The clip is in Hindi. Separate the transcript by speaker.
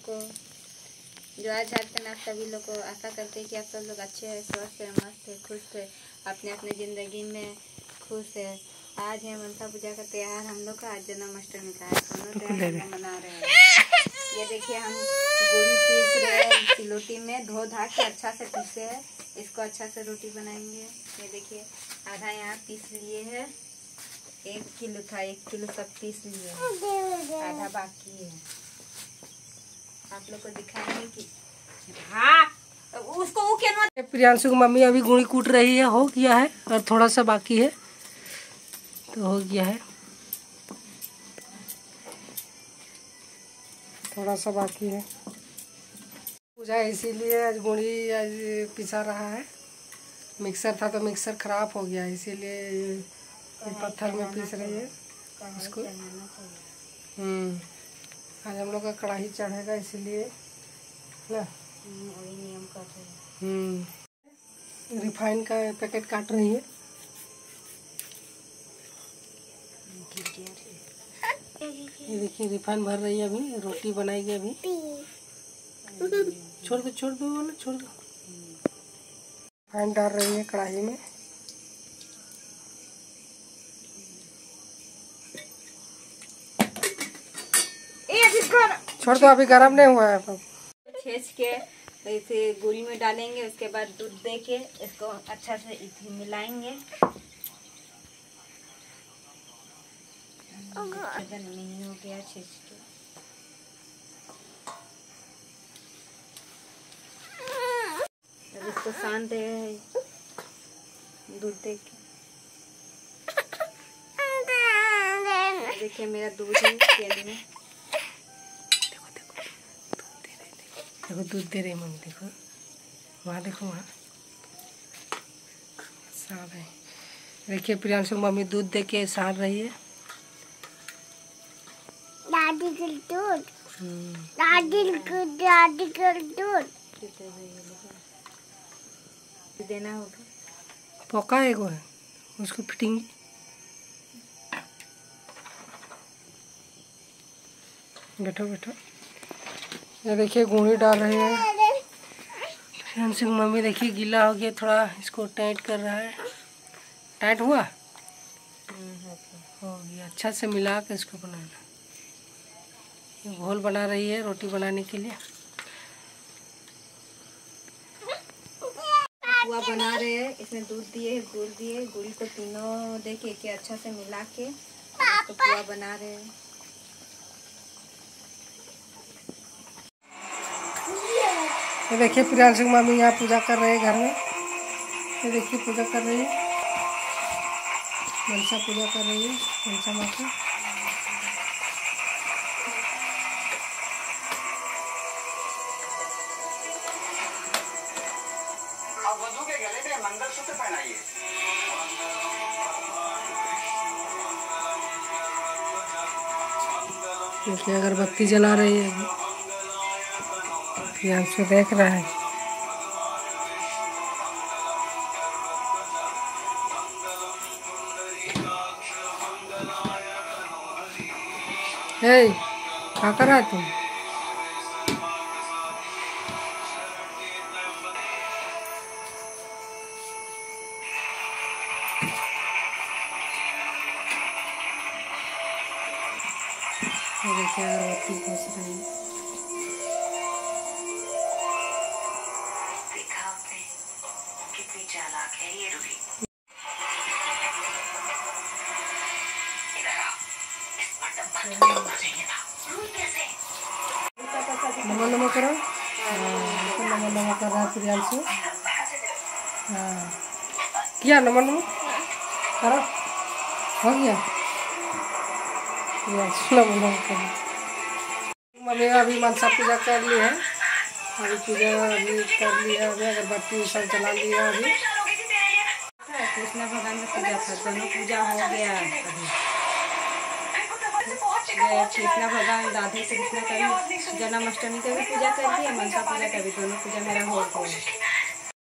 Speaker 1: को जो आज झारखंड आप सभी लोग को आशा करते हैं कि आप सब लोग अच्छे हैं, स्वस्थ है, मस्त है, खुश है, अपने अपने ज़िंदगी में खुश है। आज है मनसा पूजा का त्यौहार हम लोग का, आज जन्माष्टमी का है। दोनों त्यौहार हम मना रहे हैं। ये देखिए हम गुड़ी पीस रहे हैं सिलोटी में, धो धा के अच्छा से पीसे है। इसको अच्छा से रोटी बनाएंगे। ये देखिए आधा यहाँ पीस लिए है, 1 किलो था, 1 किलो सब पीस लिए है, आधा बाकी है। आप लोग को दिखाएंगे कि हाँ उसको वो क्या।
Speaker 2: प्रियांशु की मम्मी अभी गुड़ी कूट रही है, हो गया है और थोड़ा सा बाकी है तो हो गया है, थोड़ा सा बाकी है। पूजा इसीलिए आज गुड़ी आज पिसा रहा है। मिक्सर था तो मिक्सर खराब हो गया, इसीलिए पत्थर में पीस रही है उसको। आज हम लोग का कढ़ाई चढ़ेगा इसीलिए ना। रिफाइन का पैकेट काट रही है। ये देखिए रिफाइन भर रही है, अभी रोटी बनाएगी। अभी छोड़ दो वाला छोड़ दो। रिफाइन डाल रही है कढ़ाई में। छोड़ दो, अभी गरम नहीं हुआ है।
Speaker 1: छेच के इसे गुड़ी में डालेंगे, उसके बाद दूध दे के इसको अच्छा से मिलाएंगे। नहीं हो गया छेच के। अब इसको सान दे दूध दे के। देखिए मेरा दूध है केन में।
Speaker 2: देखो दूध दे रही मम्मी, देखो वहाँ, देखो वहाँ सार रही। देखिए प्रियांशु मम्मी दूध दे के सार रही है।
Speaker 3: दादी का दूध, दादी का दूध
Speaker 1: देना होगा।
Speaker 2: पका है वो है उसको फिटिंग। बैठो बैठो। ये देखिए गुड़ी डाल रही है। प्रियांशु की मम्मी देखिए गीला हो गया, थोड़ा इसको टाइट कर रहा है। टाइट हुआ हो गया। अच्छा से मिला के इसको बनाना। ये घोल बना रही है रोटी बनाने के लिए।
Speaker 1: पुआ बना रहे हैं, इसमें दूध दिए, गुड़ दिए, गुड़ी को तीनों दे के अच्छा से मिला के इसको पुआ बना रहे हैं।
Speaker 2: ये देखिए प्रियांशु की मम्मी यहाँ पूजा कर रहे हैं घर में। ये देखिए पूजा कर रही है, मनसा पूजा कर रही है, मनसा माता।
Speaker 4: अब वधू के गले में मंगलसूत्र पहनाइए।
Speaker 2: देखिए अगरबत्ती जला रही है, प्रियांशु देख रहा है। हे क्या कर रहा है तुम? देखिए अगरबत्ती घुस रही है।
Speaker 4: कितनी चालाक है ये रूबी।
Speaker 2: नमो नमो करो। नमो नमो कर रहा है प्रियांशु। हाँ किया नमो नमो करो, हो गया। प्रियांशु नमो नमो करो। मम्मी अभी मनसा पूजा कर ली है। अभी पूजा अभी कर लिया, अभी अगरबत्ती सब जला लिया। अभी
Speaker 1: कृष्ण भगवान का पूजा था, दोनों पूजा हो गया। कृष्ण भगवान राधे कृष्ण का भी जन्माष्टमी का भी पूजा कर दिया, मनसा पूजा का भी, दोनों पूजा मेरा हो गया।